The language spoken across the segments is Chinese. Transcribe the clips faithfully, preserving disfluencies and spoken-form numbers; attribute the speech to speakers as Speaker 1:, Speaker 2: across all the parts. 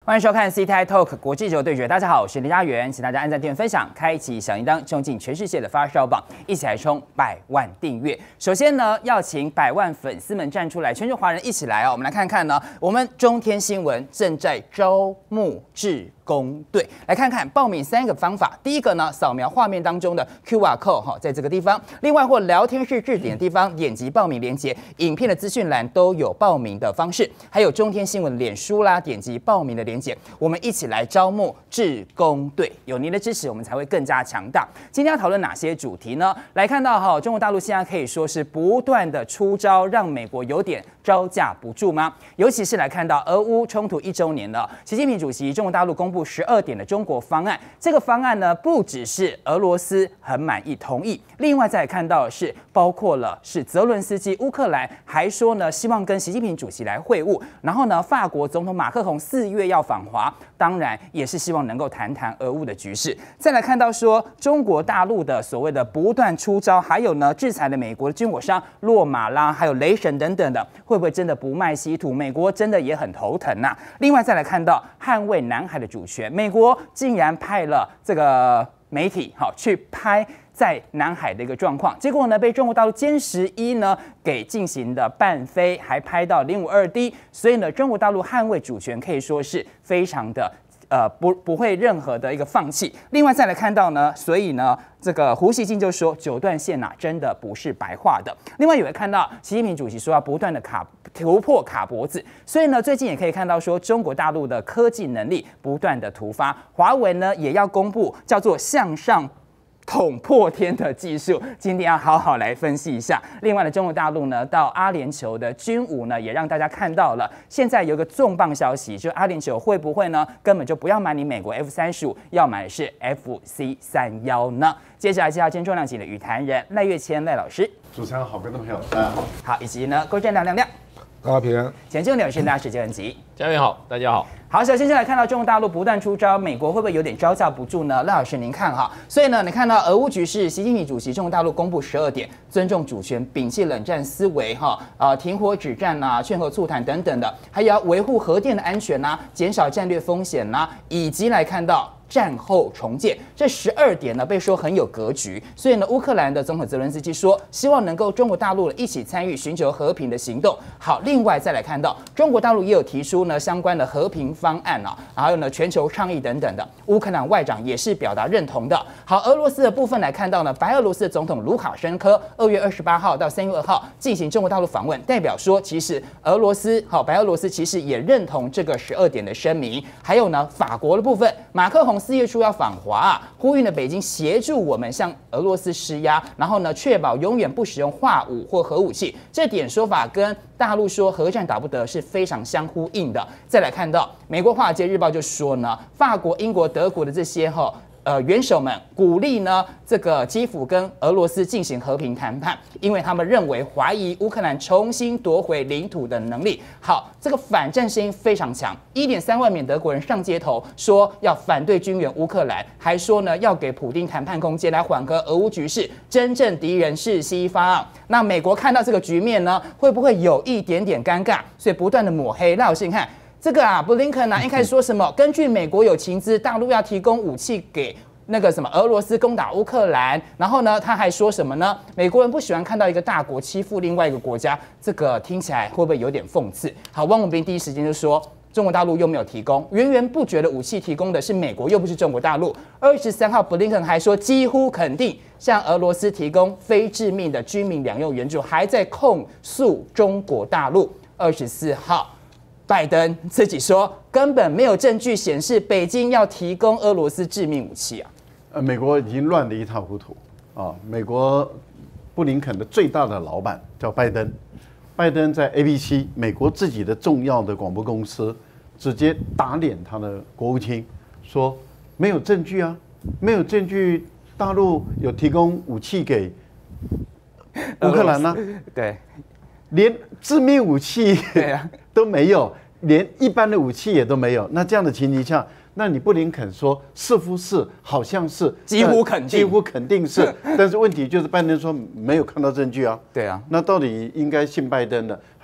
Speaker 1: 欢迎收看 C T I Talk 国际球对决。大家好，我是林家元，请大家按赞、订阅、分享，开启小铃铛，冲进全世界的发烧榜，一起来冲百万订阅。首先呢，要请百万粉丝们站出来，全球华人一起来哦。我们来看看呢，我们中天新闻正在招募志工队，来看看报名三个方法。第一个呢，扫描画面当中的 Q R code 哈，在这个地方；另外或聊天室置顶的地方，点击报名链接，影片的资讯栏都有报名的方式。还有中天新闻脸书啦，点击报名的链接，我们一起来招募志工队。有您的支持，我们才会更加强大。今天要讨论哪些主题呢？来看到哈，中国大陆现在可以说是不断的出招，让美国有点招架不住吗？尤其是来看到俄乌冲突一周年了，习近平主席中国大陆公布十二点的中国方案。这个方案呢，不只是俄罗斯很满意同意，另外再看到的是包括了是泽伦斯基乌克兰还说呢，希望跟习近平主席来会晤。然后呢，法国总统马克宏四月要访华，当然也是希望能够谈谈俄乌的局势。再来看到说中国大陆的所谓的不断出招，还有呢制裁了美国的军火商洛马啦，还有雷神等等的，会不会真的不卖稀土？美国真的也很头疼呐、啊。另外再来看到捍卫南海的主权，美国竟然派了这个媒体好去拍在南海的一个状况，结果呢被中国大陆歼十一呢给进行的伴飞，还拍到零五二 D， 所以呢中国大陆捍卫主权可以说是非常的。呃，不不会任何的一个放弃。另外再来看到呢，所以呢，这个胡锡进就说九段线呐、啊，真的不是白画的。另外也会看到习近平主席说要不断的卡突破卡脖子，所以呢，最近也可以看到说中国大陆的科技能力不断的突发，华为呢也要公布叫做向上捅破天的技术，今天要好好来分析一下。另外呢，中国大陆呢到阿联酋的军武呢，也让大家看到了。现在有一个重磅消息，就阿联酋会不会呢，根本就不要买你美国 F 三十五，要买的是 F C 三十一呢？接下来介绍今天重量级的语坛人赖岳谦赖老师，
Speaker 2: 主持人好，观众朋友大家好。
Speaker 1: 好，以及呢郭正亮亮亮，
Speaker 3: 大家平安。
Speaker 1: 前进两宣大家时间很急，
Speaker 4: 嘉宾好，大家好。
Speaker 1: 好，首先先来看到中国大陆不断出招，美国会不会有点招架不住呢？赖老师您看哈，所以呢，你看到俄乌局势，习近平主席中国大陆公布十二点，尊重主权，摒弃冷战思维哈，呃，停火止战呐、啊，劝和促谈等等的，还有要维护核电的安全呐、啊，减少战略风险呐、啊，以及来看到战后重建这十二点呢，被说很有格局。所以呢，乌克兰的总统泽伦斯基说，希望能够中国大陆一起参与寻求和平的行动。好，另外再来看到中国大陆也有提出呢相关的和平方案啊，还有呢全球倡议等等的，乌克兰外长也是表达认同的。好，俄罗斯的部分来看到呢，白俄罗斯的总统卢卡申科二月二十八号到三月二号进行中国大陆访问，代表说其实俄罗斯好，白俄罗斯其实也认同这个十二点的声明。还有呢，法国的部分，马克宏四月初要访华、啊，呼吁呢北京协助我们向俄罗斯施压，然后呢确保永远不使用化武或核武器。这点说法跟大陆说核战打不得是非常相呼应的。再来看到美国《华尔街日报》就说呢，法国、英国、德国的这些哈。呃，元首们鼓励呢，这个基辅跟俄罗斯进行和平谈判，因为他们认为怀疑乌克兰重新夺回领土的能力。好，这个反战声音非常强，一点三万名德国人上街头说要反对军援乌克兰，还说呢要给普丁谈判空间来缓和俄乌局势，真正敌人是西方。那美国看到这个局面呢，会不会有一点点尴尬？所以不断的抹黑。赖老师，你看。这个啊，布林肯啊，一开始说什么？根据美国有情资，大陆要提供武器给那个什么俄罗斯攻打乌克兰。然后呢，他还说什么呢？美国人不喜欢看到一个大国欺负另外一个国家，这个听起来会不会有点讽刺？好，汪文斌第一时间就说，中国大陆又没有提供，源源不绝的武器提供的是美国，又不是中国大陆。二十三号，布林肯还说，几乎肯定向俄罗斯提供非致命的军民两用援助，还在控诉中国大陆。二十四号。拜登自己说，根本没有证据显示北京要提供俄罗斯致命武器啊！
Speaker 2: 呃，美国已经乱得一塌糊涂啊！美国布林肯的最大的老板叫拜登，拜登在 A B C 美国自己的重要的广播公司直接打脸他的国务卿，说没有证据啊，没有证据，大陆有提供武器给乌克兰呢、啊？
Speaker 1: 对。
Speaker 2: 连致命武器都没有，连一般的武器也都没有。那这样的情形下，那你布林肯说是不是？好像是，
Speaker 1: 几乎肯定，
Speaker 2: 几乎肯定是。但是问题就是拜登说没有看到证据啊。
Speaker 1: 对啊。
Speaker 2: 那到底应该信拜登的，还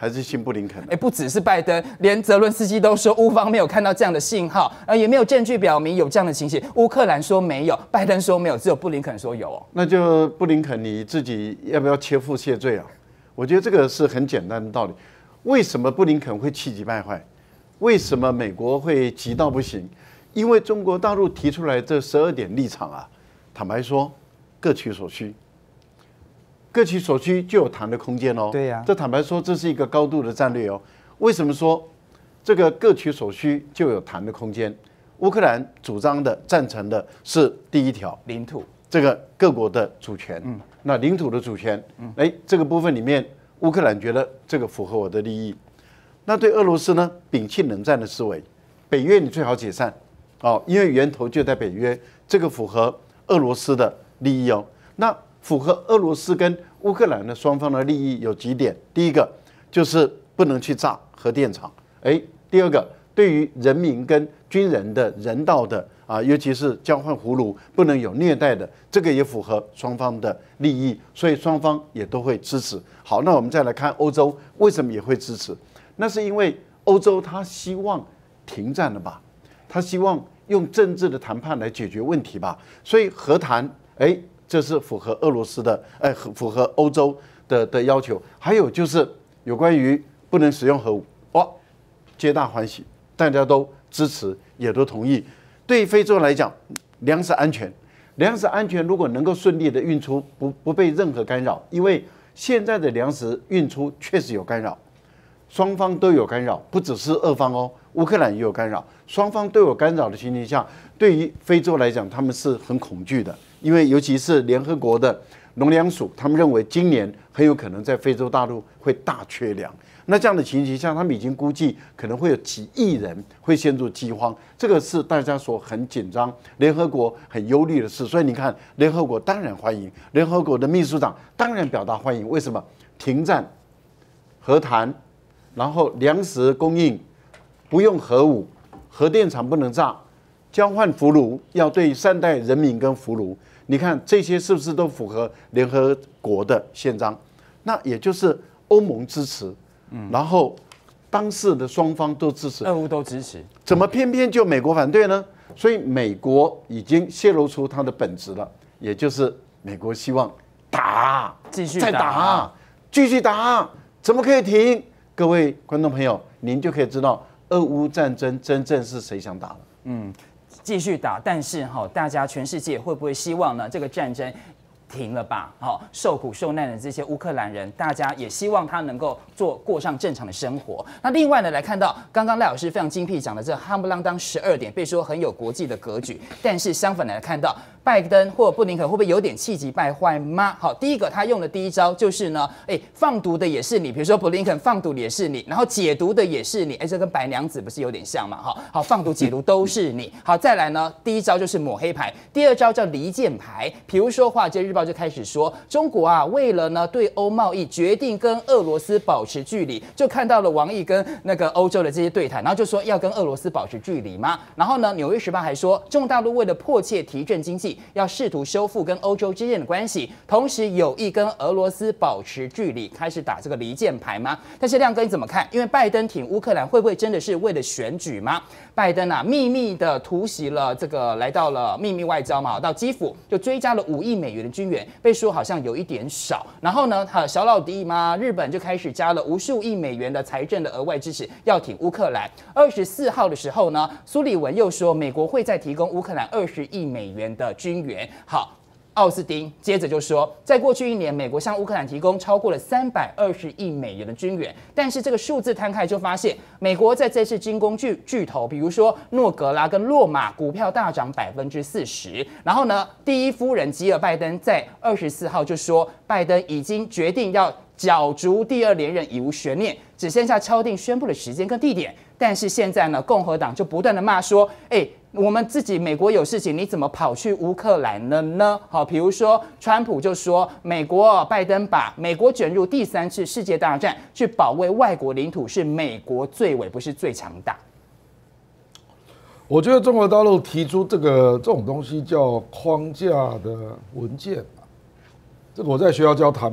Speaker 2: 还是信布林肯？
Speaker 1: 哎，不只是拜登，连泽伦斯基都说乌方没有看到这样的信号，呃，也没有证据表明有这样的情形。乌克兰说没有，拜登说没有，只有布林肯说有哦。
Speaker 2: 那就布林肯你自己要不要切腹谢罪啊？我觉得这个是很简单的道理。为什么布林肯会气急败坏？为什么美国会急到不行？因为中国大陆提出来这十二点立场啊，坦白说，各取所需。各取所需就有谈的空间哦。
Speaker 1: 对呀、啊，
Speaker 2: 这坦白说，这是一个高度的战略哦。为什么说这个各取所需就有谈的空间？乌克兰主张的、赞成的是第一条，
Speaker 1: 领土，
Speaker 2: 这个各国的主权。嗯，那领土的主权，哎，这个部分里面，乌克兰觉得这个符合我的利益。那对俄罗斯呢，摒弃冷战的思维，北约你最好解散，哦，因为源头就在北约，这个符合俄罗斯的利益哦。那符合俄罗斯跟乌克兰的双方的利益有几点，第一个就是不能去炸核电厂，哎，第二个对于人民跟军人的人道的啊，尤其是交换俘虏不能有虐待的，这个也符合双方的利益，所以双方也都会支持。好，那我们再来看欧洲为什么也会支持，那是因为欧洲他希望停战了吧，他希望用政治的谈判来解决问题吧，所以和谈，哎。这是符合俄罗斯的，哎，符合欧洲的的要求。还有就是有关于不能使用核武，哇，皆大欢喜，大家都支持，也都同意。对于非洲来讲，粮食安全，粮食安全如果能够顺利的运出，不不被任何干扰，因为现在的粮食运出确实有干扰，双方都有干扰，不只是俄方哦，乌克兰也有干扰，双方都有干扰的情形下，对于非洲来讲，他们是很恐惧的。因为尤其是联合国的农粮署，他们认为今年很有可能在非洲大陆会大缺粮。那这样的情形下，他们已经估计可能会有几亿人会陷入饥荒，这个是大家所很紧张、联合国很忧虑的事。所以你看，联合国当然欢迎，联合国的秘书长当然表达欢迎。为什么？停战、和谈，然后粮食供应，不用核武，核电厂不能炸。交换俘虏要对善待人民跟俘虏，你看这些是不是都符合联合国的宪章？那也就是欧盟支持，嗯，然后当事的双方都支持，
Speaker 1: 俄乌都支持，
Speaker 2: 怎么偏偏就美国反对呢？所以美国已经泄露出它的本质了，也就是美国希望打，
Speaker 1: 继续
Speaker 2: 再打，继续打，怎么可以停？各位观众朋友，您就可以知道俄乌战争真正是谁想打了。
Speaker 1: 嗯。继续打，但是哈，大家全世界会不会希望呢？这个战争停了吧？好，受苦受难的这些乌克兰人，大家也希望他能够做过上正常的生活。那另外呢，来看到刚刚赖老师非常精辟讲的这夯不啷当十二点，被说很有国际的格局，但是相反的来看到。拜登或布林肯会不会有点气急败坏吗？好，第一个他用的第一招就是呢，哎，放毒的也是你，比如说布林肯放毒的也是你，然后解毒的也是你，哎，这跟白娘子不是有点像嘛？哈，好，放毒解毒都是你。好，再来呢，第一招就是抹黑牌，第二招叫离间牌。比如说《华尔街日报》就开始说，中国啊，为了呢对欧贸易决定跟俄罗斯保持距离，就看到了王毅跟那个欧洲的这些对谈，然后就说要跟俄罗斯保持距离嘛。然后呢，《纽约时报》还说，中国大陆为了迫切提振经济。要试图修复跟欧洲之间的关系，同时有意跟俄罗斯保持距离，开始打这个离间牌吗？但是亮哥你怎么看？因为拜登挺乌克兰，会不会真的是为了选举吗？拜登啊，秘密的突袭了这个，来到了秘密外交嘛，到基辅就追加了五亿美元的军援，被说好像有一点少。然后呢，哈小老弟嘛，日本就开始加了无数亿美元的财政的额外支持，要挺乌克兰。二十四号的时候呢，苏利文又说美国会再提供乌克兰二十亿美元的军援。好，奥斯汀接着就说，在过去一年，美国向乌克兰提供超过了三百二十亿美元的军援，但是这个数字摊开就发现，美国在这次军工巨巨头，比如说诺格拉跟洛马股票大涨百分之四十。然后呢，第一夫人吉尔拜登在二十四号就说，拜登已经决定要角逐第二连任，已无悬念，只剩下敲定宣布的时间跟地点。但是现在呢，共和党就不断的骂说，哎，我们自己美国有事情，你怎么跑去乌克兰了呢？好，比如说川普就说，美国拜登把美国卷入第三次世界大战，去保卫外国领土是美国最伟，不是最强大。
Speaker 3: 我觉得中国大陆提出这个这种东西叫框架的文件嘛，这个我在学校教谈判嘛。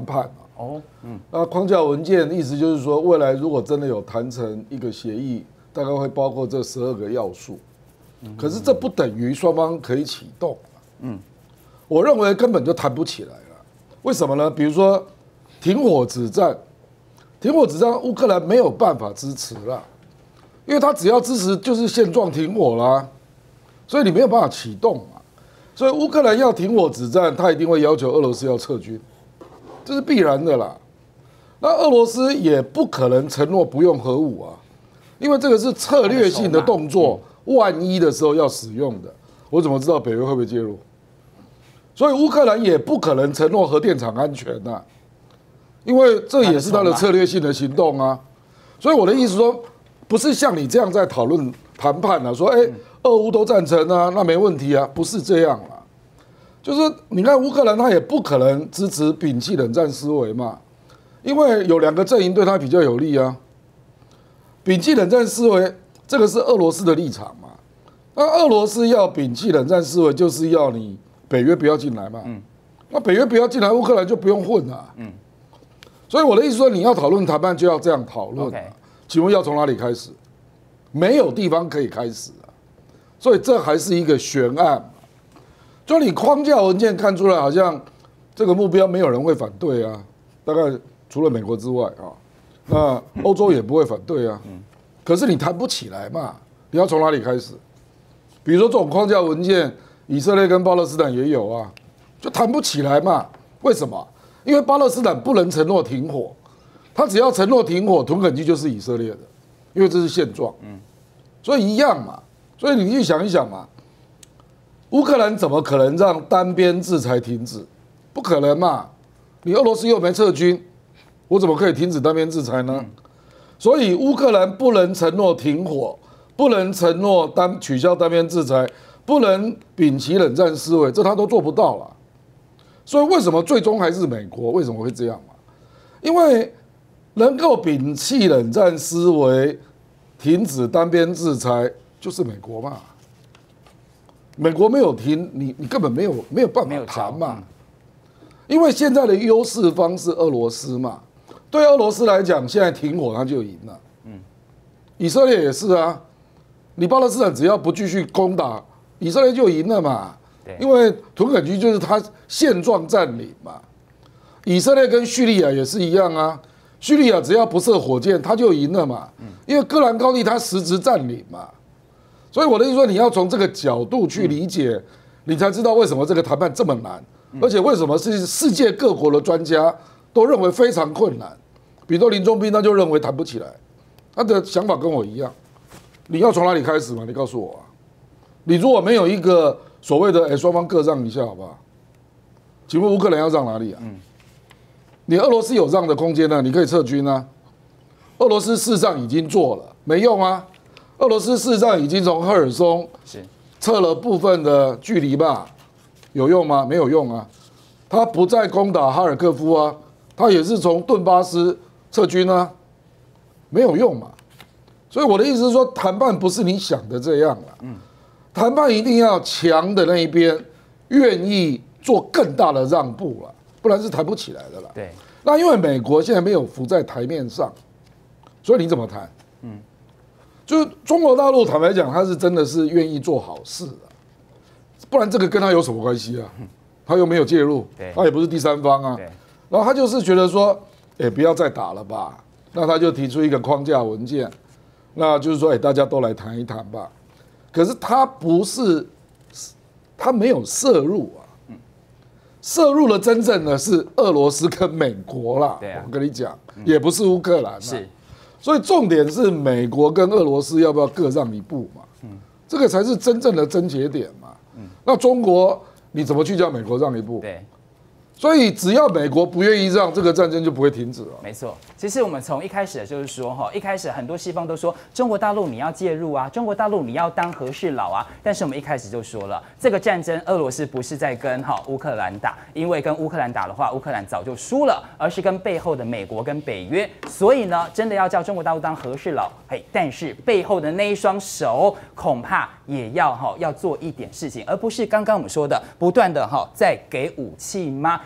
Speaker 3: 哦，嗯，那框架文件意思就是说，未来如果真的有谈成一个协议，大概会包括这十二个要素。可是这不等于双方可以启动。嗯，我认为根本就谈不起来了。为什么呢？比如说停火止战，停火止战，乌克兰没有办法支持了，因为他只要支持就是现状停火啦，所以你没有办法启动嘛。所以乌克兰要停火止战，他一定会要求俄罗斯要撤军，这是必然的啦。那俄罗斯也不可能承诺不用核武啊，因为这个是策略性的动作。万一的时候要使用的，我怎么知道北约会不会介入？所以乌克兰也不可能承诺核电厂安全呐、啊，因为这也是他的策略性的行动啊。所以我的意思说，不是像你这样在讨论谈判啊，说哎，俄乌都赞成啊，那没问题啊，不是这样啊。就是你看乌克兰，他也不可能支持摒弃冷战思维嘛，因为有两个阵营对他比较有利啊。摒弃冷战思维。这个是俄罗斯的立场嘛？那俄罗斯要摒弃冷战思维，就是要你北约不要进来嘛。嗯，那北约不要进来，乌克兰就不用混了。嗯，所以我的意思说，你要讨论谈判就要这样讨论。Okay. 请问要从哪里开始？没有地方可以开始啊。所以这还是一个悬案嘛。就你框架文件看出来，好像这个目标没有人会反对啊，大概除了美国之外啊，那欧洲也不会反对啊。嗯。可是你谈不起来嘛？你要从哪里开始？比如说这种框架文件，以色列跟巴勒斯坦也有啊，就谈不起来嘛？为什么？因为巴勒斯坦不能承诺停火，他只要承诺停火，屯垦区就是以色列的，因为这是现状。嗯，所以一样嘛。所以你去想一想嘛，乌克兰怎么可能让单边制裁停止？不可能嘛！你俄罗斯又没撤军，我怎么可以停止单边制裁呢？嗯，所以乌克兰不能承诺停火，不能承诺单取消单边制裁，不能摒弃冷战思维，这他都做不到了。所以为什么最终还是美国？为什么会这样嘛？因为能够摒弃冷战思维、停止单边制裁，就是美国嘛。美国没有停，你你根本没有没有办法谈嘛。因为现在的优势方是俄罗斯嘛。对俄罗斯来讲，现在停火他就赢了。嗯，以色列也是啊，你巴勒斯坦只要不继续攻打，以色列就赢了嘛。因为屯垦区就是他现状占领嘛。以色列跟叙利亚也是一样啊，叙利亚只要不射火箭，他就赢了嘛。因为戈兰高地他实质占领嘛。所以我的意思说，你要从这个角度去理解，你才知道为什么这个谈判这么难，而且为什么是世界各国的专家都认为非常困难。比如说林中斌，他就认为谈不起来，他的想法跟我一样。你要从哪里开始嘛？你告诉我啊。你如果没有一个所谓的，哎，双方各让一下，好不好？请问乌克兰要让哪里啊？嗯，你俄罗斯有让的空间呢？你可以撤军啊。俄罗斯事实上已经做了，没用啊。俄罗斯事实上已经从赫尔松撤了部分的距离吧，有用吗？没有用啊。他不再攻打哈尔科夫啊，他也是从顿巴斯撤军啊，没有用嘛。所以我的意思是说，谈判不是你想的这样啦。嗯，谈判一定要强的那一边愿意做更大的让步了，不然是谈不起来的啦。
Speaker 1: 对。
Speaker 3: 那因为美国现在没有浮在台面上，所以你怎么谈？嗯，就是中国大陆坦白讲，他是真的是愿意做好事的，不然这个跟他有什么关系啊？他又没有介入，他也不是第三方啊。然后他就是觉得说，哎，不要再打了吧。那他就提出一个框架文件，那就是说，哎，大家都来谈一谈吧。可是他不是，他没有涉入啊。涉入了真正的是俄罗斯跟美国啦。对啊，我跟你讲，也不是乌克兰。是，所以重点是美国跟俄罗斯要不要各让一步嘛？嗯，这个才是真正的症结点嘛。嗯，那中国你怎么去叫美国让一步？对。所以只要美国不愿意让，这个战争就不会停止了。
Speaker 1: 没错，其实我们从一开始就是说，哈，一开始很多西方都说中国大陆你要介入啊，中国大陆你要当和事佬啊。但是我们一开始就说了，这个战争俄罗斯不是在跟哈乌克兰打，因为跟乌克兰打的话，乌克兰早就输了，而是跟背后的美国跟北约。所以呢，真的要叫中国大陆当和事佬，嘿，但是背后的那一双手恐怕也要哈要做一点事情，而不是刚刚我们说的不断的哈在给武器吗？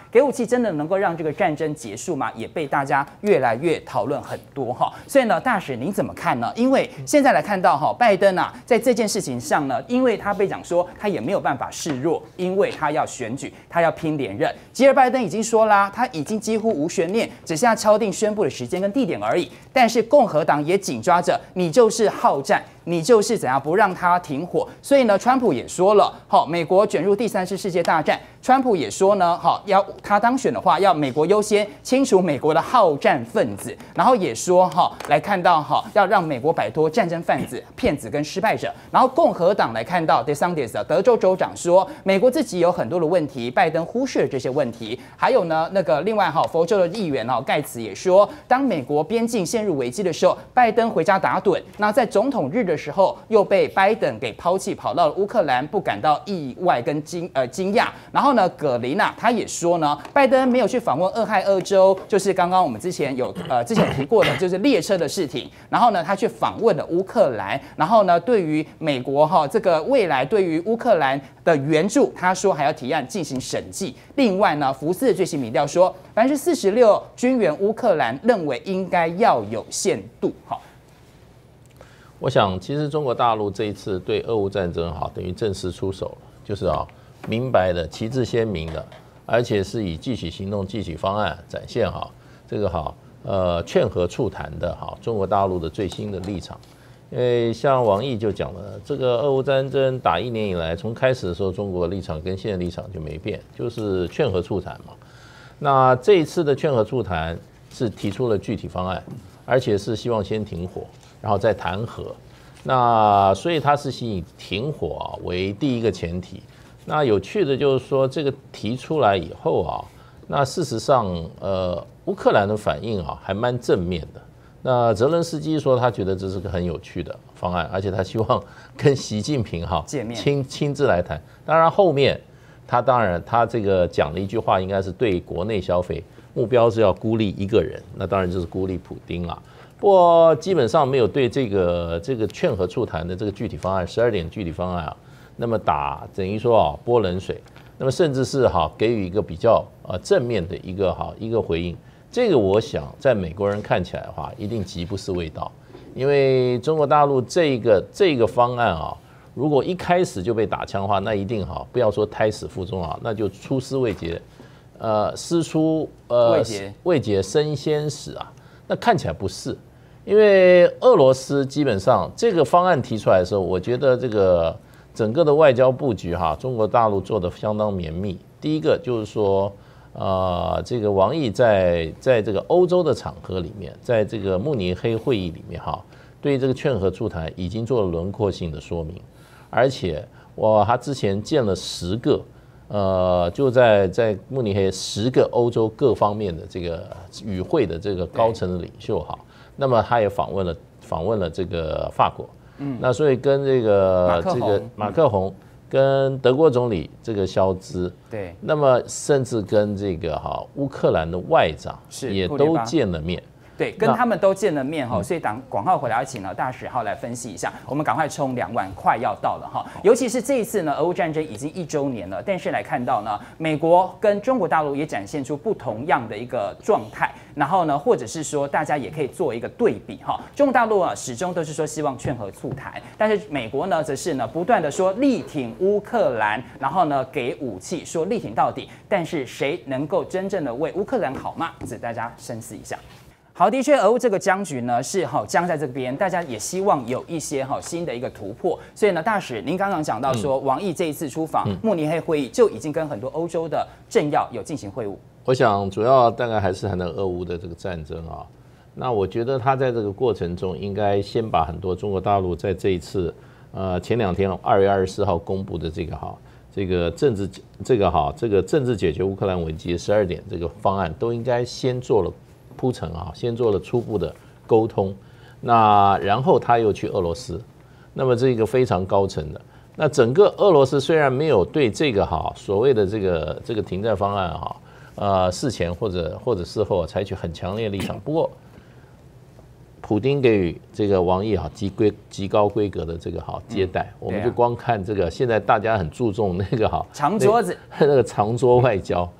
Speaker 1: 给武器真的能够让这个战争结束吗？也被大家越来越讨论很多哈。所以呢，大使您怎么看呢？因为现在来看到哈，拜登啊，在这件事情上呢，因为他被讲说他也没有办法示弱，因为他要选举，他要拼连任。吉尔拜登已经说啦，他已经几乎无悬念，只剩下敲定宣布的时间跟地点而已。但是共和党也紧抓着，你就是好战。你就是怎样不让他停火，所以呢，川普也说了，好，美国卷入第三次世界大战。川普也说呢，好，要他当选的话，要美国优先，清除美国的好战分子。然后也说，哈，来看到哈，要让美国摆脱战争贩子、骗子跟失败者。然后共和党来看到 DeSantis 的德州州长说，美国自己有很多的问题，拜登忽视了这些问题。还有呢，那个另外哈，佛州的议员哈盖茨也说，当美国边境陷入危机的时候，拜登回家打盹。那在总统日的时候又被拜登给抛弃，跑到了乌克兰，不感到意外跟惊呃惊讶。然后呢，葛林啊，他也说呢，拜登没有去访问俄亥俄州，就是刚刚我们之前有呃之前有提过的，就是列车的事情。然后呢，他去访问了乌克兰。然后呢，对于美国哈这个未来对于乌克兰的援助，他说还要提案进行审计。另外呢，福斯的最新民调说，百分之四十六军援乌克兰认为应该要有限度哈。
Speaker 4: 我想，其实中国大陆这一次对俄乌战争哈，等于正式出手了，就是啊，明白的、旗帜鲜明的，而且是以具体行动、具体方案展现哈这个哈呃劝和促谈的哈中国大陆的最新的立场。因为像王毅就讲了，这个俄乌战争打一年以来，从开始的时候中国立场跟现在立场就没变，就是劝和促谈嘛。那这一次的劝和促谈是提出了具体方案，而且是希望先停火。然后再谈和，那所以它是以停火啊为第一个前提。那有趣的就是说，这个提出来以后啊，那事实上，呃，乌克兰的反应啊还蛮正面的。那泽伦斯基说他觉得这是个很有趣的方案，而且他希望跟习近平哈
Speaker 1: 见面
Speaker 4: 亲亲自来谈。当然后面他当然他这个讲了一句话，应该是对国内消费，目标是要孤立一个人，那当然就是孤立普丁啦。不过基本上没有对这个这个劝和促谈的这个具体方案，十二点具体方案啊，那么打等于说啊泼冷水，那么甚至是哈给予一个比较呃正面的一个哈一个回应。这个我想在美国人看起来的话，一定极不是味道，因为中国大陆这个这个方案啊，如果一开始就被打枪的话，那一定哈不要说胎死腹中啊，那就出师未捷，呃师出呃
Speaker 1: 未捷
Speaker 4: 未捷身先死啊。那看起来不是，因为俄罗斯基本上这个方案提出来的时候，我觉得这个整个的外交布局哈，中国大陆做的相当绵密。第一个就是说，呃，这个王毅在在这个欧洲的场合里面，在这个慕尼黑会议里面哈，对这个劝和促谈已经做了轮廓性的说明，而且我他之前见了十个。呃，就在在慕尼黑十个欧洲各方面的这个与会的这个高层的领袖哈，那么他也访问了访问了这个法国，嗯，那所以跟这个这个马克宏跟德国总理这个肖兹，
Speaker 1: 对，
Speaker 4: 那么甚至跟这个哈乌克兰的外长也都见了面。
Speaker 1: 对，跟他们都见了面哈，所以等广告回来，请了大使号来分析一下。我们赶快冲两万，快要到了哈。尤其是这一次呢，俄乌战争已经一周年了，但是来看到呢，美国跟中国大陆也展现出不同样的一个状态。然后呢，或者是说大家也可以做一个对比哈。中国大陆啊，始终都是说希望劝和促谈，但是美国呢，则是呢不断的说力挺乌克兰，然后呢给武器，说力挺到底。但是谁能够真正的为乌克兰好吗？这大家深思一下。好，的确，俄乌这个僵局呢是好僵在这边，大家也希望有一些好新的一个突破。所以呢，大使，您刚刚讲到说，王毅这一次出访慕尼黑会议，就已经跟很多欧洲的政要有进行会晤。
Speaker 4: 我想主要大概还是谈到俄乌的这个战争啊。那我觉得他在这个过程中，应该先把很多中国大陆在这一次呃前两天二月二十四号公布的这个哈这个政治这个哈这个政治解决乌克兰危机十二点这个方案，都应该先做了。铺陈啊，先做了初步的沟通，那然后他又去俄罗斯，那么这个非常高层的，那整个俄罗斯虽然没有对这个哈所谓的这个这个停战方案哈，呃事前或者或者事后采取很强烈的立场，不过普丁给予这个王毅哈极规极高规格的这个哈接待，我们就光看这个现在大家很注重那个哈
Speaker 1: 长桌子
Speaker 4: 那个长桌外交。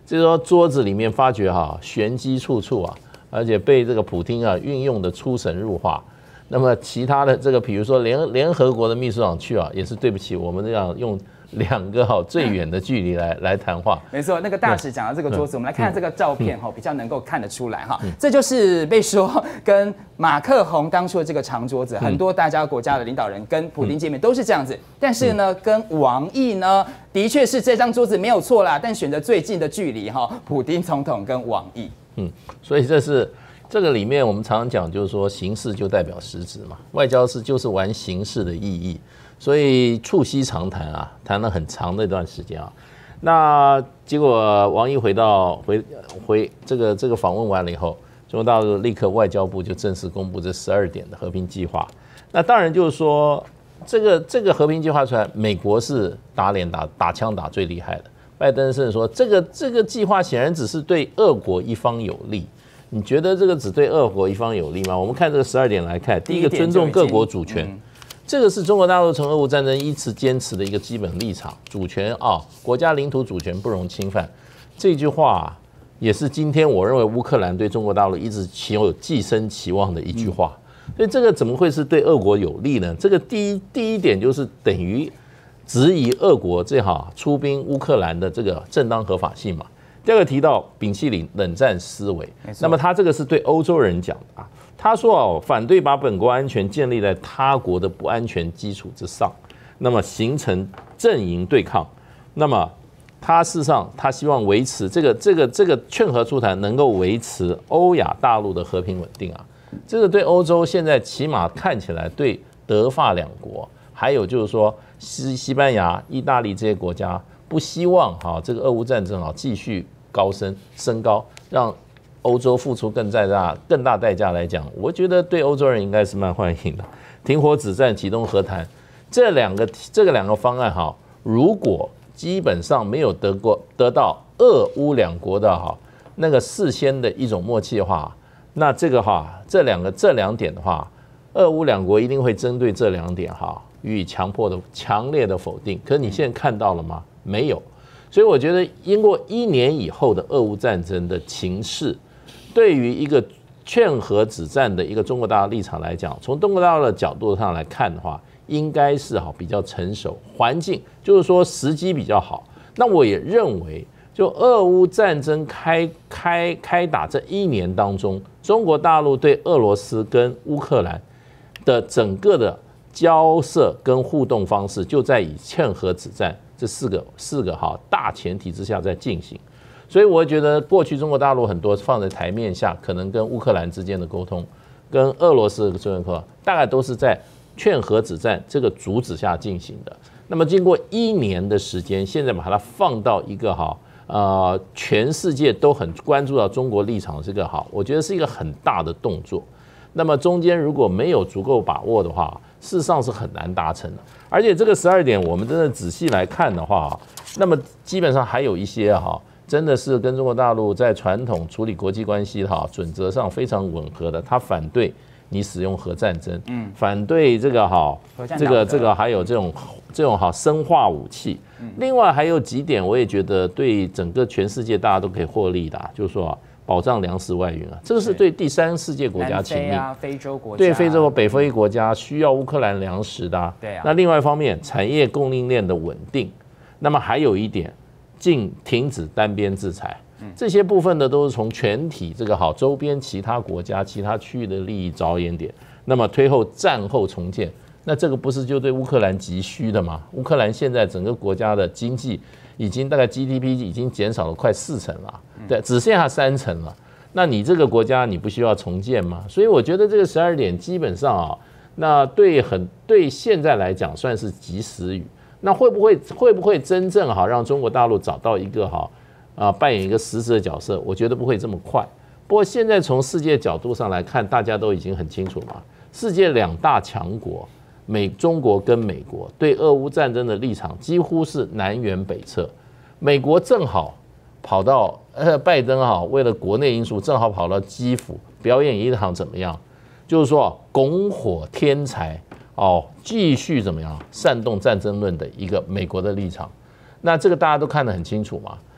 Speaker 4: 就是说桌子里面发觉哈玄机处处啊，而且被这个普丁啊运用的出神入化。那么其他的这个，比如说联联合国的秘书长去啊，也是对不起我们这样用两个哈最远的距离来来谈话。
Speaker 1: 没错，那个大使讲到这个桌子，我们来看这个照片哈，比较能够看得出来哈，这就是被说跟马克宏当初的这个长桌子，很多大家国家的领导人跟普丁见面都是这样子，但是呢，跟王毅呢，的确是这张桌子没有错啦，但选择最近的距离哈，普丁总统跟王毅。嗯，
Speaker 4: 所以这是。这个里面我们常常讲，就是说形式就代表实质嘛，外交是就是玩形式的意义，所以促膝长谈啊，谈了很长的一段时间啊。那结果王毅回到回回这个这个访问完了以后，中国大陆立刻外交部就正式公布这十二点的和平计划。那当然就是说，这个这个和平计划出来，美国是打脸打打枪打最厉害的，拜登是说这个这个计划显然只是对俄国一方有利。你觉得这个只对俄国一方有利吗？我们看这个十二点来看，第一个尊重各国主权，这个是中国大陆从俄乌战争一直坚持的一个基本立场，主权啊，国家领土主权不容侵犯。这句话也是今天我认为乌克兰对中国大陆一直期有寄生期望的一句话。所以这个怎么会是对俄国有利呢？这个第一第一点就是等于质疑俄国这哈出兵乌克兰的这个正当合法性嘛。第二个提到摒弃冷冷战思维，那么他这个是对欧洲人讲的啊。他说哦，反对把本国安全建立在他国的不安全基础之上，那么形成阵营对抗。那么他事实上他希望维持这个这个这个劝和促谈能够维持欧亚大陆的和平稳定啊。这个对欧洲现在起码看起来对德法两国，还有就是说西西班牙、意大利这些国家不希望哈这个俄乌战争啊继续。高升升高，让欧洲付出更大更大代价来讲，我觉得对欧洲人应该是蛮欢迎的。停火止战、启动和谈，这两个这个两个方案哈，如果基本上没有得过得到俄乌两国的哈那个事先的一种默契的话，那这个哈这两个这两点的话，俄乌两国一定会针对这两点哈予以强迫的强烈的否定。可是你现在看到了吗？没有。所以我觉得，经过一年以后的俄乌战争的情势，对于一个劝和止战的一个中国大陆立场来讲，从中国大陆的角度上来看的话，应该是哈比较成熟，环境就是说时机比较好。那我也认为，就俄乌战争开开开打这一年当中，中国大陆对俄罗斯跟乌克兰的整个的交涉跟互动方式，就在以劝和止战。这四个四个哈大前提之下在进行，所以我觉得过去中国大陆很多放在台面下，可能跟乌克兰之间的沟通，跟俄罗斯的沟通，大概都是在劝和止战这个主旨下进行的。那么经过一年的时间，现在把它放到一个哈呃全世界都很关注到中国立场的这个哈，我觉得是一个很大的动作。那么中间如果没有足够把握的话，事实上是很难达成的。而且这个十二点，我们真的仔细来看的话，那么基本上还有一些哈，真的是跟中国大陆在传统处理国际关系哈准则上非常吻合的。他反对你使用核战争，嗯，反对这个哈，这个这个还有这种这种哈生化武器。另外还有几点，我也觉得对整个全世界大家都可以获利的，就是说啊。保障粮食外运啊，这个是对第三世界国家亲密，
Speaker 1: 啊，非洲国家，
Speaker 4: 对非洲北非国家需要乌克兰粮食的、啊，
Speaker 1: 对啊。
Speaker 4: 那另外一方面，产业供应链的稳定，那么还有一点，禁停止单边制裁，这些部分呢都是从全体这个好周边其他国家、其他区域的利益着眼点，那么推后战后重建，那这个不是就对乌克兰急需的吗？乌克兰现在整个国家的经济已经大概 G D P 已经减少了快四成了。对，只剩下三成了。那你这个国家你不需要重建吗？所以我觉得这个十二点基本上啊，那对很对现在来讲算是及时雨。那会不会会不会真正哈让中国大陆找到一个哈啊扮演一个实质的角色？我觉得不会这么快。不过现在从世界角度上来看，大家都已经很清楚嘛。世界两大强国美中国跟美国对俄乌战争的立场几乎是南辕北辙。美国正好。跑到呃，拜登哈，为了国内因素，正好跑到基辅表演一场怎么样？就是说拱火添柴哦，继续怎么样煽动战争论的一个美国的立场。那这个大家都看得很清楚嘛。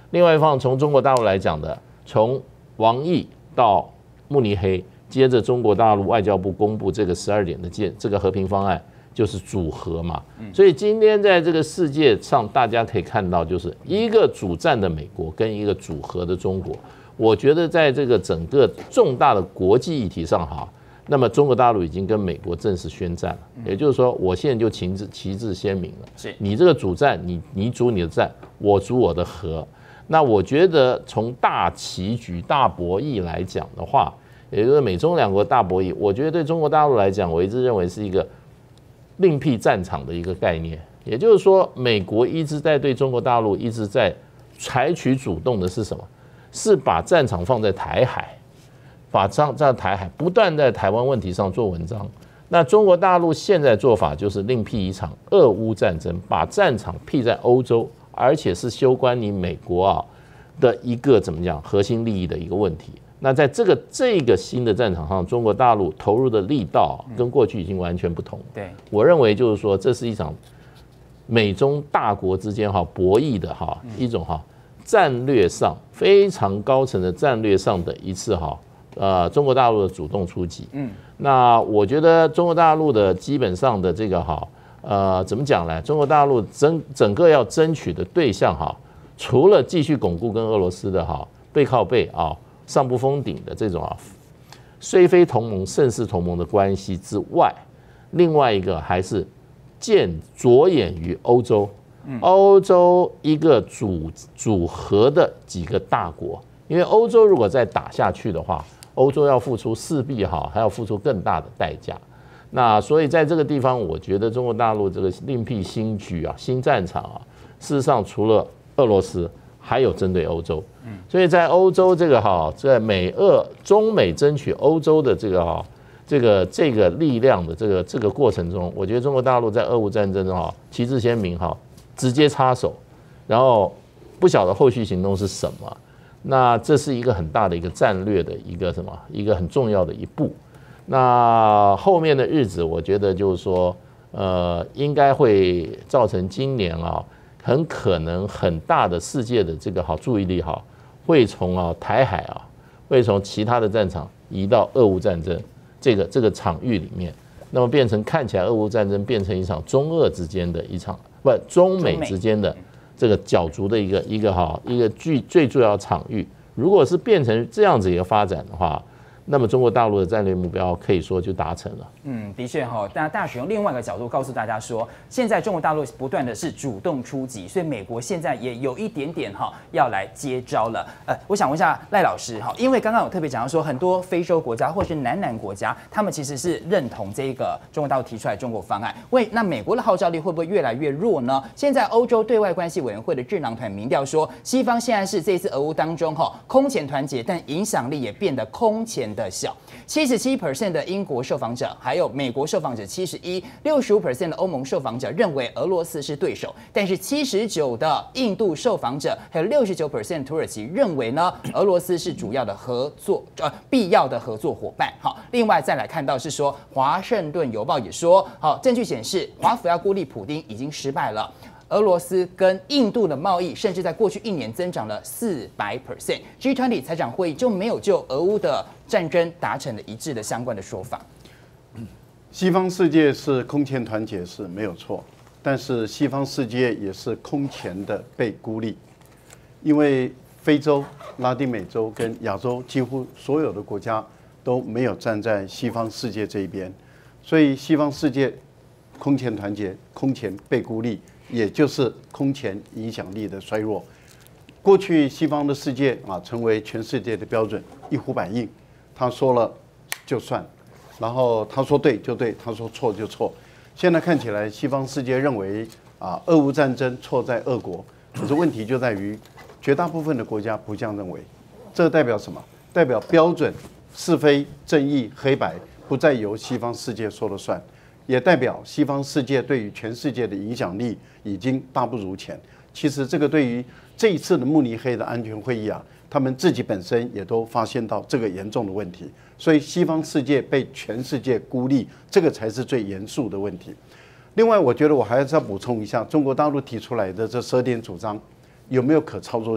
Speaker 4: 另外一方从中国大陆来讲的，从王毅到慕尼黑，接着中国大陆外交部公布这个十二点的建这个和平方案，就是组合嘛。所以今天在这个世界上，大家可以看到，就是一个主战的美国跟一个组合的中国。我觉得在这个整个重大的国际议题上，哈。那么中国大陆已经跟美国正式宣战了，也就是说，我现在就旗帜旗帜鲜明了。是你这个主战，你你主你的战，我主我的和。那我觉得从大棋局、大博弈来讲的话，也就是美中两国大博弈，我觉得对中国大陆来讲，我一直认为是一个另辟战场的一个概念。也就是说，美国一直在对中国大陆一直在采取主动的是什么？是把战场放在台海。把这在台海不断在台湾问题上做文章，那中国大陆现在做法就是另辟一场俄乌战争，把战场辟在欧洲，而且是攸关你美国啊的一个怎么讲核心利益的一个问题。那在这个这个新的战场上，中国大陆投入的力道跟过去已经完全不同。对，我认为就是说，这是一场美中大国之间哈博弈的哈一种哈战略上非常高层的战略上的一次哈。呃，中国大陆的主动出击，嗯，那我觉得中国大陆的基本上的这个哈，呃，怎么讲呢？中国大陆整整个要争取的对象哈，除了继续巩固跟俄罗斯的哈背靠背啊、上不封顶的这种啊，虽非同盟胜似同盟的关系之外，另外一个还是见着眼于欧洲，欧洲一个组组合的几个大国，因为欧洲如果再打下去的话。欧洲要付出势必哈，还要付出更大的代价。那所以在这个地方，我觉得中国大陆这个另辟新局啊、新战场啊，事实上除了俄罗斯，还有针对欧洲。所以在欧洲这个哈，在美俄中美争取欧洲的这个哈，这个这个力量的这个这个过程中，我觉得中国大陆在俄乌战争中哈，旗帜鲜明哈，直接插手，然后不晓得后续行动是什么。那这是一个很大的一个战略的一个什么，一个很重要的一步。那后面的日子，我觉得就是说，呃，应该会造成今年啊，很可能很大的世界的这个好注意力哈，会从啊台海啊，会从其他的战场移到俄乌战争这个这个场域里面，那么变成看起来俄乌战争变成一场中俄之间的一场，不中美之间的。这个角逐的一个一个哈一个最最重要的场域，如果是变成这样子一个发展的话，那么中国大陆的战略目标可以说就达成了。嗯，
Speaker 1: 的确哈，那大使用另外一个角度告诉大家说，现在中国大陆不断的是主动出击，所以美国现在也有一点点哈要来接招了。呃，我想问一下赖老师哈，因为刚刚有特别讲到说，很多非洲国家或是南南国家，他们其实是认同这个中国大陆提出来的中国方案。为那美国的号召力会不会越来越弱呢？现在欧洲对外关系委员会的智囊团民调说，西方现在是这一次俄乌当中哈空前团结，但影响力也变得空前的小。七十七 percent 的英国受访者，还有美国受访者七十一，六十五 percent 的欧盟受访者认为俄罗斯是对手，但是七十九的印度受访者，还有六十九 percent 土耳其认为呢，俄罗斯是主要的合作呃必要的合作伙伴。好，另外再来看到是说，华盛顿邮报也说，好，证据显示华府要孤立普丁已经失败了。俄罗斯跟印度的贸易，甚至在过去一年增长了四百 percent。G 二十 财长会议就没有就俄乌的战争达成了一致的相关的说法。
Speaker 2: 西方世界是空前团结是没有错，但是西方世界也是空前的被孤立，因为非洲、拉丁美洲跟亚洲几乎所有的国家都没有站在西方世界这一边，所以西方世界空前团结、空前被孤立。也就是空前影响力的衰弱。过去西方的世界啊，成为全世界的标准，一呼百应，他说了就算，然后他说对就对，他说错就错。现在看起来，西方世界认为啊，俄乌战争错在俄国，可是问题就在于绝大部分的国家不这样认为。这代表什么？代表标准是非、正义、黑白不再由西方世界说了算。也代表西方世界对于全世界的影响力已经大不如前。其实这个对于这一次的慕尼黑的安全会议啊，他们自己本身也都发现到这个严重的问题。所以西方世界被全世界孤立，这个才是最严肃的问题。另外，我觉得我还是要补充一下，中国大陆提出来的这十二点主张有没有可操作性？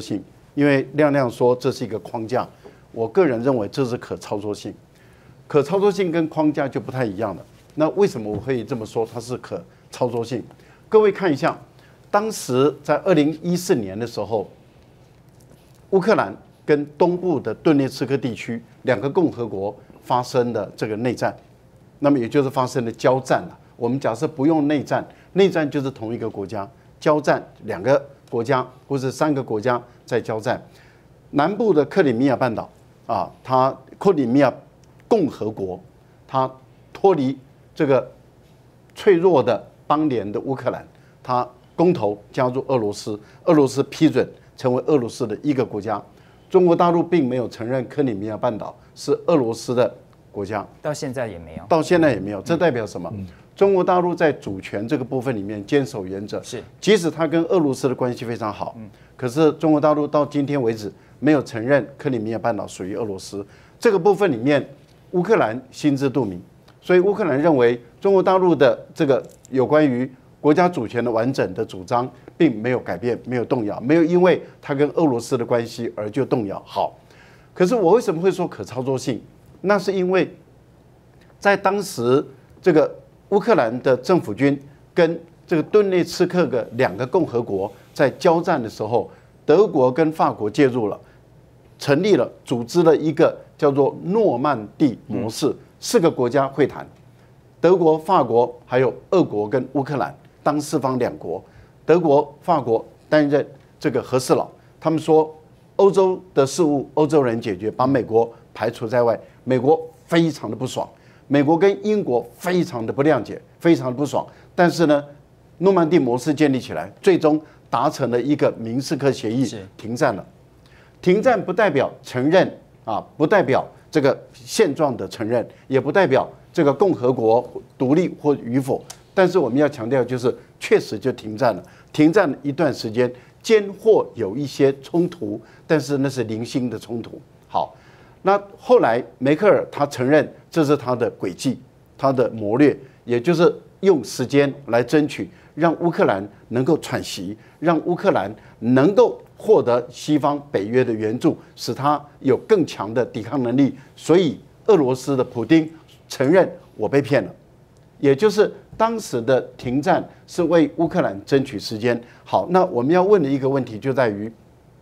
Speaker 2: 因为亮亮说这是一个框架，我个人认为这是可操作性。可操作性跟框架就不太一样了。那为什么我会这么说它是可操作性？各位看一下，当时在二零一四年的时候，乌克兰跟东部的顿涅茨克地区两个共和国发生的这个内战，那么也就是发生了交战了。我们假设不用内战，内战就是同一个国家交战，两个国家或者三个国家在交战。南部的克里米亚半岛啊，它克里米亚共和国，它脱离这个脆弱的邦联的乌克兰，它公投加入俄罗斯，俄罗斯批准成为俄罗斯的一个国家。中国大陆并没有承认克里米亚半岛是俄罗斯的国家，
Speaker 1: 到现在也没有，
Speaker 2: 到现在也没有。这代表什么？嗯、中国大陆在主权这个部分里面坚守原则，
Speaker 1: 是
Speaker 2: 即使它跟俄罗斯的关系非常好，嗯、可是中国大陆到今天为止没有承认克里米亚半岛属于俄罗斯。这个部分里面，乌克兰心知肚明，所以乌克兰认为中国大陆的这个有关于国家主权的完整的主张并没有改变，没有动摇，没有因为它跟俄罗斯的关系而就动摇。好，可是我为什么会说可操作性？那是因为在当时这个乌克兰的政府军跟这个顿涅茨克的两个共和国在交战的时候，德国跟法国介入了，成立了组织了一个叫做诺曼底模式，四个国家会谈，德国、法国还有俄国跟乌克兰当四方两国，德国、法国担任这个和事佬。他们说，欧洲的事务欧洲人解决，把美国排除在外。美国非常的不爽，美国跟英国非常的不谅解，非常的不爽。但是呢，诺曼底模式建立起来，最终达成了一个明斯克协议，停战了。停战不代表承认啊，不代表这个现状的承认，也不代表这个共和国独立或与否。但是我们要强调，就是确实就停战了，停战一段时间，间或有一些冲突，但是那是零星的冲突。好，那后来梅克尔他承认这是他的诡计，他的谋略，也就是用时间来争取，让乌克兰能够喘息，让乌克兰能够获得西方北约的援助，使他有更强的抵抗能力。所以俄罗斯的普丁承认我被骗了，也就是当时的停战是为乌克兰争取时间。好，那我们要问的一个问题就在于，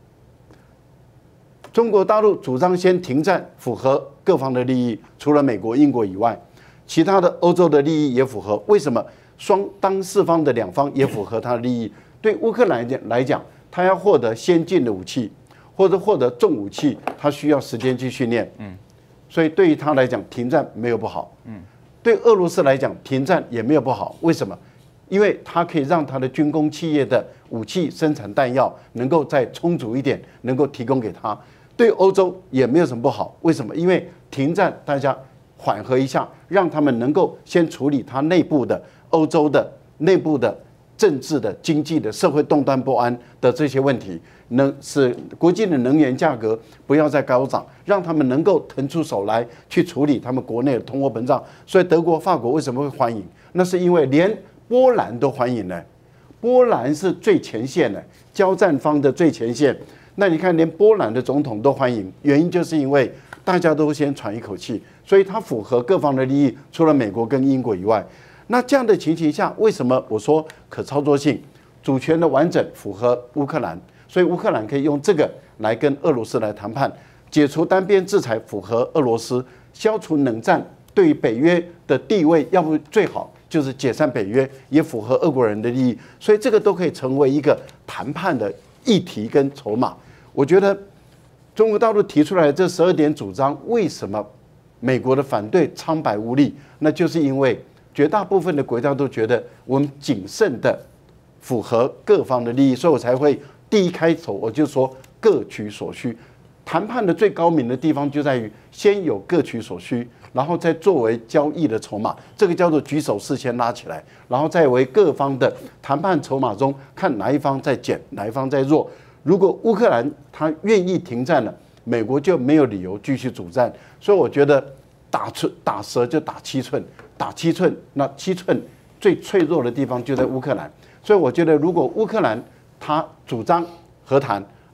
Speaker 2: 中国大陆主张先停战，符合各方的利益，除了美国、英国以外，其他的欧洲的利益也符合。为什么双当四方的两方也符合他的利益？对乌克兰来讲，他要获得先进的武器，或者获得重武器，他需要时间去训练。嗯，所以对于他来讲，停战没有不好。嗯，对俄罗斯来讲，停战也没有不好。为什么？因为它可以让它的军工企业的武器生产弹药能够再充足一点，能够提供给他。对欧洲也没有什么不好。为什么？因为停战，大家缓和一下，让他们能够先处理它内部的欧洲的内部的政治的、经济的、社会动荡不安的这些问题，能使国际的能源价格不要再高涨，让他们能够腾出手来去处理他们国内的通货膨胀。所以德国、法国为什么会欢迎？那是因为连波兰都欢迎呢。波兰是最前线的交战方的最前线。那你看，连波兰的总统都欢迎，原因就是因为大家都先喘一口气，所以它符合各方的利益，除了美国跟英国以外。那这样的情形下，为什么我说可操作性、主权的完整符合乌克兰？所以乌克兰可以用这个来跟俄罗斯来谈判，解除单边制裁符合俄罗斯，消除冷战对于北约的地位，要不最好就是解散北约，也符合俄国人的利益。所以这个都可以成为一个谈判的议题跟筹码。我觉得中国大陆提出来的这十二点主张，为什么美国的反对苍白无力？那就是因为绝大部分的国家都觉得我们谨慎的符合各方的利益，所以我才会第一开头我就说各取所需。谈判的最高明的地方就在于先有各取所需，然后再作为交易的筹码，这个叫做举手事先拉起来，然后再为各方的谈判筹码中看哪一方在减，哪一方在弱。如果乌克兰他愿意停战了，美国就没有理由继续主战。所以我觉得打出打蛇就打七寸，打七寸，那七寸最脆弱的地方就在乌克兰。所以我觉得，如果乌克兰他主张和谈，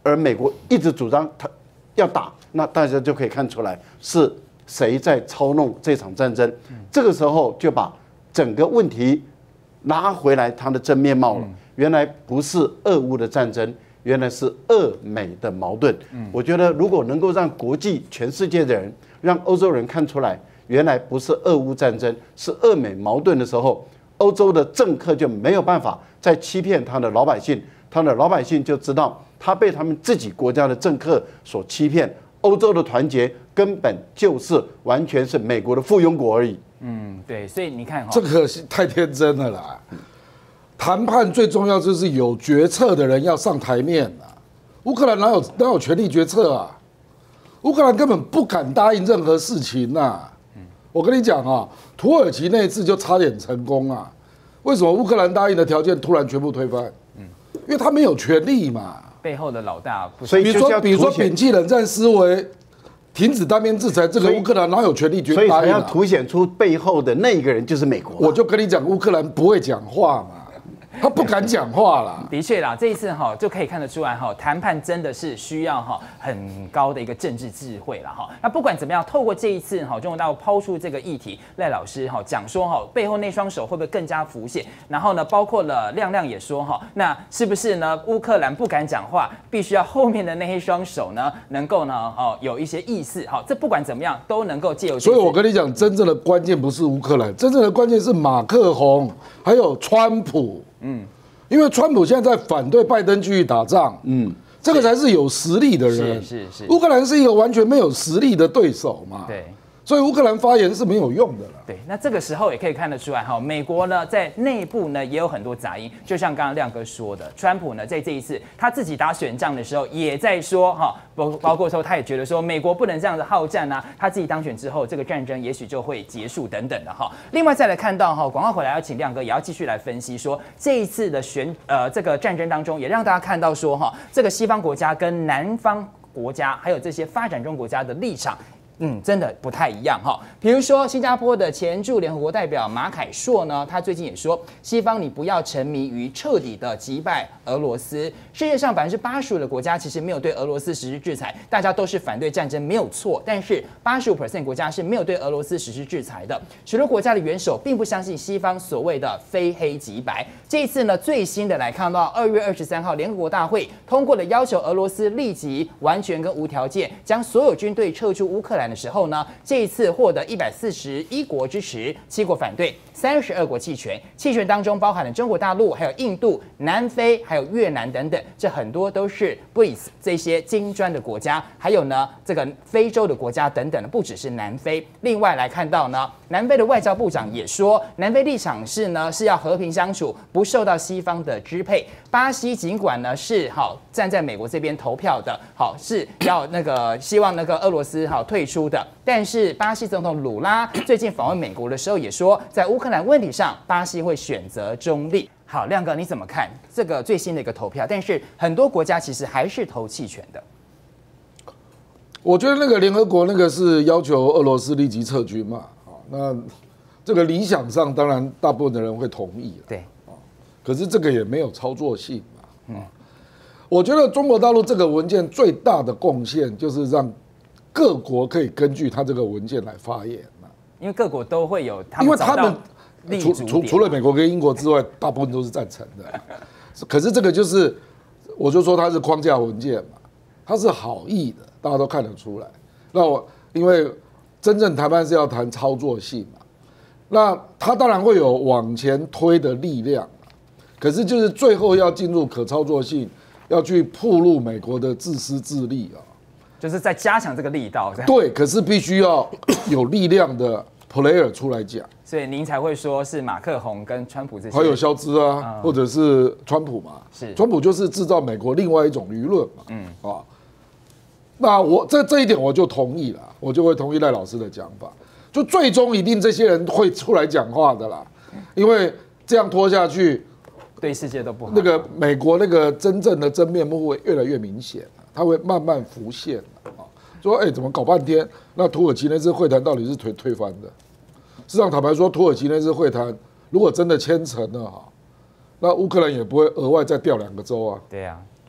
Speaker 2: 而美国一直主张他要打，那大家就可以看出来是谁在操弄这场战争。这个时候就把整个问题拉回来它的真面貌了。原来不是俄乌的战争，原来是俄美的矛盾。我觉得如果能够让国际全世界的人，让欧洲人看出来，原来不是俄乌战争，是俄美矛盾的时候，欧洲的政客就没有办法再欺骗他的老百姓，他的老百姓就知道他被他们自己国家的政客所欺骗。欧洲的团结根本就是完全是美国的附庸国而已。
Speaker 1: 嗯，对，所以你看哈，
Speaker 3: 这个太天真了啦。谈判最重要就是有决策的人要上台面啊。乌克兰哪有哪有权力决策啊？乌克兰根本不敢答应任何事情呐、啊。我跟你讲啊，土耳其那一次就差点成功啊。为什么乌克兰答应的条件突然全部推翻？嗯，因为他没有权力嘛。
Speaker 1: 背后的老大不是，
Speaker 2: 所以
Speaker 3: 比如说，比如说摒弃冷战思维，停止单边制裁，这个乌克兰哪有权力决
Speaker 2: 所以才要
Speaker 3: 答应啊？
Speaker 2: 凸显出背后的那一个人就是美国啊。
Speaker 3: 我就跟你讲，乌克兰不会讲话嘛。他不敢讲话啦。
Speaker 1: 的确啦，这一次哈就可以看得出来哈，谈判真的是需要哈很高的一个政治智慧啦哈。那不管怎么样，透过这一次哈中国大陆抛出这个议题，赖老师哈讲说哈背后那双手会不会更加浮现？然后呢，包括了亮亮也说哈，那是不是呢乌克兰不敢讲话，必须要后面的那一双手呢能够呢哦有一些意思哈？这不管怎么样都能够借由。
Speaker 3: 所以我跟你讲，真正的关键不是乌克兰，真正的关键是马克宏还有川普。嗯，因为川普现在在反对拜登继续打仗，嗯，这个才是有实力的人。
Speaker 1: 是是是，
Speaker 3: 乌克兰是一个完全没有实力的对手嘛。
Speaker 1: 对。
Speaker 3: 所以乌克兰发言是没有用的了。
Speaker 1: 对，那这个时候也可以看得出来哈，美国呢在内部呢也有很多杂音，就像刚刚亮哥说的，川普呢在这一次他自己打选仗的时候也在说哈，包包括说他也觉得说美国不能这样子好战啊，他自己当选之后这个战争也许就会结束等等的哈。另外再来看到哈，广告回来要请亮哥也要继续来分析说这一次的选呃这个战争当中，也让大家看到说哈，这个西方国家跟南方国家还有这些发展中国家的立场。嗯，真的不太一样哈。比如说，新加坡的前驻联合国代表马凯硕呢，他最近也说，西方你不要沉迷于彻底的击败俄罗斯。世界上百分之八十五的国家其实没有对俄罗斯实施制裁，大家都是反对战争，没有错。但是八十五 percent 国家是没有对俄罗斯实施制裁的。许多国家的元首并不相信西方所谓的非黑即白。这一次呢，最新的来看到二月二十三号，联合国大会通过了要求俄罗斯立即完全跟无条件将所有军队撤出乌克兰的时候呢，这一次获得一百四十一国支持，七国反对，三十二国弃权。弃权当中包含了中国大陆、还有印度、南非、还有越南等等，这很多都是 B R I C S 这些金砖的国家，还有呢这个非洲的国家等等的，不只是南非。另外来看到呢，南非的外交部长也说，南非立场是呢是要和平相处，不受到西方的支配。巴西尽管呢是好站在美国这边投票的，好是要那个希望那个俄罗斯好退出的，但是巴西总统鲁拉最近访问美国的时候也说，在乌克兰问题上，巴西会选择中立。好，亮哥你怎么看这个最新的一个投票？但是很多国家其实还是投弃权的。
Speaker 3: 我觉得那个联合国那个是要求俄罗斯立即撤军嘛，啊，那这个理想上当然大部分的人会同意，
Speaker 1: 对，
Speaker 3: 可是这个也没有操作性嘛，嗯，我觉得中国大陆这个文件最大的贡献就是让各国可以根据他这个文件来发言嘛，
Speaker 1: 因为各国都会有他
Speaker 3: 因
Speaker 1: 们
Speaker 3: 为他们除除除了美国跟英国之外，大部分都是赞成的，可是这个就是我就说它是框架文件嘛，它是好意的。大家都看得出来，那我因为真正谈判是要谈操作性嘛，那它当然会有往前推的力量，可是就是最后要进入可操作性，要去暴露美国的自私自利啊，
Speaker 1: 就是在加强这个力道。
Speaker 3: 对，可是必须要有力量的 player 出来讲，
Speaker 1: 所以您才会说是马克宏跟川普这些，
Speaker 3: 还有肖兹啊，嗯、或者是川普嘛，
Speaker 1: 是
Speaker 3: 川普就是制造美国另外一种舆论嘛，嗯啊。那我这这一点我就同意了，我就会同意赖老师的讲法，就最终一定这些人会出来讲话的啦，因为这样拖下去，
Speaker 1: 对世界都不好。
Speaker 3: 那个美国那个真正的真面目会越来越明显，它会慢慢浮现啊。说哎，怎么搞半天？那土耳其那次会谈到底是推推翻的？事实上，坦白说，土耳其那次会谈如果真的签成了哈，那乌克兰也不会额外再调两个州啊。
Speaker 1: 对呀、啊。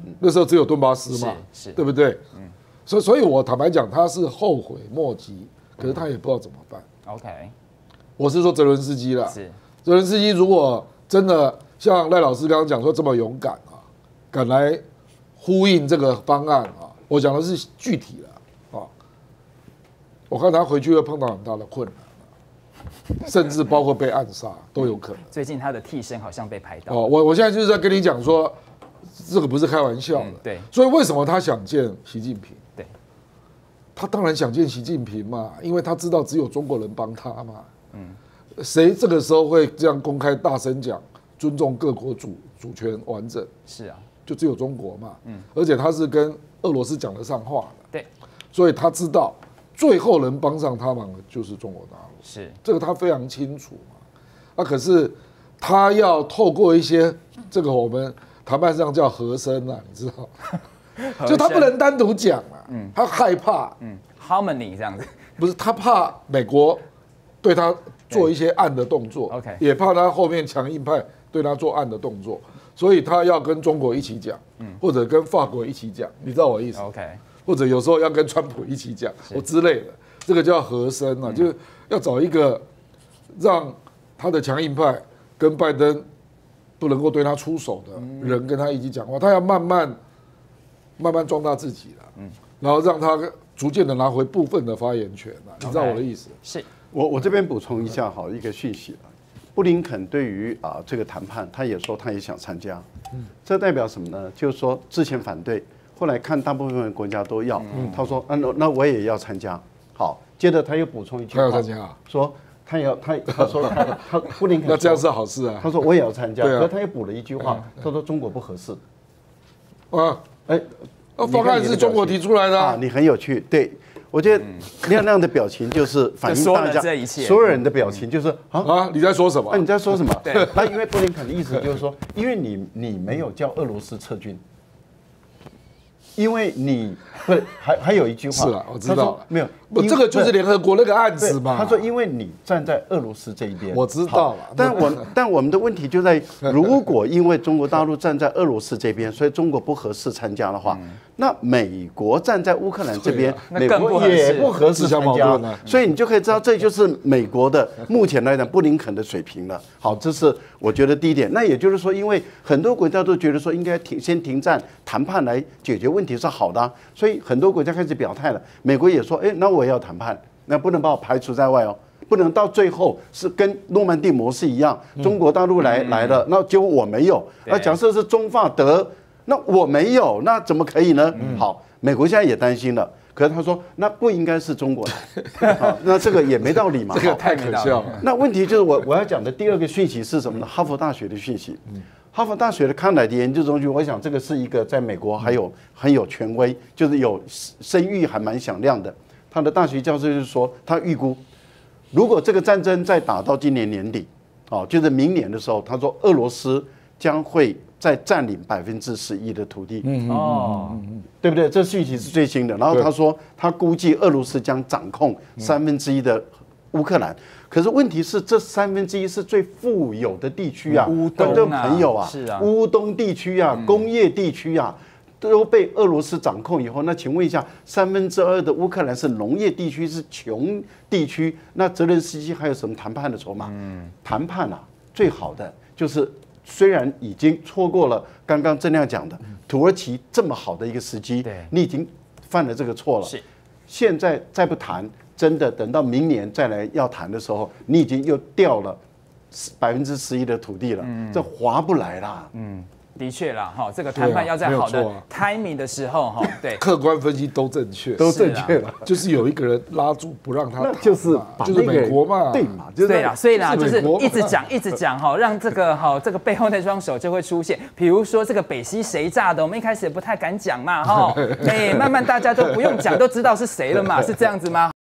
Speaker 3: 那时候只有顿巴斯嘛，
Speaker 1: 是，
Speaker 3: 对不对？嗯，所以所以我坦白讲，他是后悔莫及，可是他也不知道怎么办。
Speaker 1: OK，
Speaker 3: 我是说泽伦斯基啦，
Speaker 1: 是
Speaker 3: 泽伦斯基如果真的像赖老师刚刚讲说这么勇敢啊，敢来呼应这个方案啊，我讲的是具体的啊，我看他回去会碰到很大的困难，甚至包括被暗杀都有可能。
Speaker 1: 最近他的替身好像被拍到。
Speaker 3: 哦，我我现在就是在跟你讲说，这个不是开玩笑的。
Speaker 1: 嗯、对。
Speaker 3: 所以为什么他想见习近平？
Speaker 1: 对。
Speaker 3: 他当然想见习近平嘛，因为他知道只有中国人帮他嘛。嗯。谁这个时候会这样公开大声讲尊重各国主主权完整？
Speaker 1: 是啊。
Speaker 3: 就只有中国嘛。嗯。而且他是跟俄罗斯讲得上话的。
Speaker 1: 对。
Speaker 3: 所以他知道最后能帮上他忙的就是中国大陆。
Speaker 1: 是。这
Speaker 3: 个他非常清楚嘛。啊，可是他要透过一些这个我们谈判上叫和声啊，你知道，就他不能单独讲啊，嗯，他害怕，
Speaker 1: 嗯 ，harmony 这样子，
Speaker 3: 不是他怕美国对他做一些暗的动作
Speaker 1: ，OK，
Speaker 3: 也怕他后面强硬派对他做暗的动作，所以他要跟中国一起讲，嗯，或者跟法国一起讲，你知道我意思
Speaker 1: ，OK，
Speaker 3: 或者有时候要跟川普一起讲，我之类的，这个叫和声啊，嗯、就是要找一个让他的强硬派跟拜登不能够对他出手的人跟他一起讲话，他要慢慢慢慢壮大自己了，嗯，然后让他逐渐的拿回部分的发言权了，你知道我的意思？
Speaker 1: 是
Speaker 2: 我我这边补充一下好一个讯息，布林肯对于啊这个谈判，他也说他也想参加，嗯，这代表什么呢？就是说之前反对，后来看大部分国家都要，嗯，他说啊那那我也要参加，好，接着他又补充一句话，
Speaker 3: 他要参加，
Speaker 2: 说。他要他他说他他布林肯
Speaker 3: 那这样是好事啊。
Speaker 2: 他说我也要参加，可是他又补了一句话，他说中国不合适。
Speaker 3: 啊，哎，方案是中国提出来的啊，
Speaker 2: 你很有趣。对，我觉得那样那样的表情就是反映大家所有人的表情，就是啊
Speaker 3: 啊你在说什么？
Speaker 2: 啊你在说什么？对，那因为布林肯的意思就是说，因为你你没有叫俄罗斯撤军。因为你不是还还有一句话
Speaker 3: 是啊，我知道
Speaker 2: 没有，
Speaker 3: 这个就是联合国那个案子嘛。
Speaker 2: 他说，因为你站在俄罗斯这一边，
Speaker 3: 我知道了。
Speaker 2: 但我但我们的问题就在，如果因为中国大陆站在俄罗斯这边，所以中国不合适参加的话，那美国站在乌克兰这边，美国也不合适参加。所以你就可以知道，这就是美国的目前来讲布林肯的水平了。好，这是我觉得第一点。那也就是说，因为很多国家都觉得说应该停先停战谈判来解决问题。题是好的、啊，所以很多国家开始表态了。美国也说，哎，那我也要谈判，那不能把我排除在外哦，不能到最后是跟诺曼底模式一样，中国大陆来、嗯、来了，那结果我没有。那假设是中法德，那我没有，那怎么可以呢？嗯、好，美国现在也担心了。可是他说，那不应该是中国的，好，那这个也没道理嘛。
Speaker 3: 这个太可笑了。
Speaker 2: 那问题就是我我要讲的第二个讯息是什么呢？哈佛大学的讯息。嗯哈佛大学的康乃迪研究中心，我想这个是一个在美国还有很有权威，就是有声誉还蛮响亮的。他的大学教授就是说，他预估如果这个战争再打到今年年底，哦，就是明年的时候，他说俄罗斯将会再占领百分之十一的土地。嗯哦，对不对？这讯息是最新的。然后他说，他估计俄罗斯将掌控三分之一的乌克兰。可是问题是，这三分之一是最富有的地区啊，观众朋友啊，乌东地区啊，工业地区啊，都被俄罗斯掌控以后，那请问一下，三分之二的乌克兰是农业地区，是穷地区，那泽连斯基还有什么谈判的筹码？嗯，谈判啊，最好的就是虽然已经错过了刚刚郑亮讲的土耳其这么好的一个时机，你已经犯了这个错了，现在再不谈。真的等到明年再来要谈的时候，你已经又掉了百分之十一的土地了，嗯、这划不来啦。
Speaker 1: 嗯，的确啦，哈，这个谈判要在好的 timing 的时候，哈，对，
Speaker 3: 客观分析都正确，
Speaker 2: 都正确了，
Speaker 3: 就是有一个人拉住不让他，
Speaker 2: 那就是
Speaker 3: 就是美国嘛，
Speaker 2: 对嘛，
Speaker 1: 对啦，所以啦，就是一直讲一直讲哈，让这个哈这个背后那双手就会出现，比如说这个北溪谁炸的，我们一开始也不太敢讲嘛，哈，哎，慢慢大家都不用讲，都知道是谁了嘛，是这样子吗？